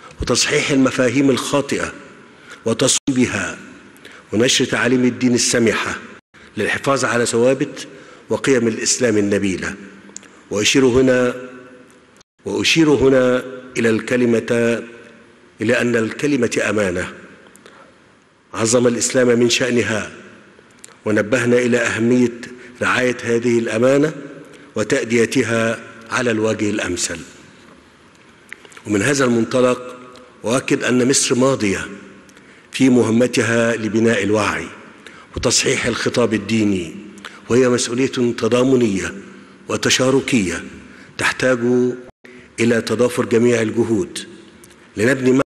وتصحيح المفاهيم الخاطئة وتصويبها، ونشر تعاليم الدين السمحة للحفاظ على ثوابت وقيم الإسلام النبيلة. وأشير هنا إلى أن الكلمة أمانة، عظم الإسلام من شأنها، ونبهنا إلى أهمية رعاية هذه الأمانة وتأديتها على الوجه الأمثل. ومن هذا المنطلق أؤكد أن مصر ماضية في مهمتها لبناء الوعي وتصحيح الخطاب الديني، وهي مسؤولية تضامنية وتشاركية تحتاج إلى تضافر جميع الجهود لنبني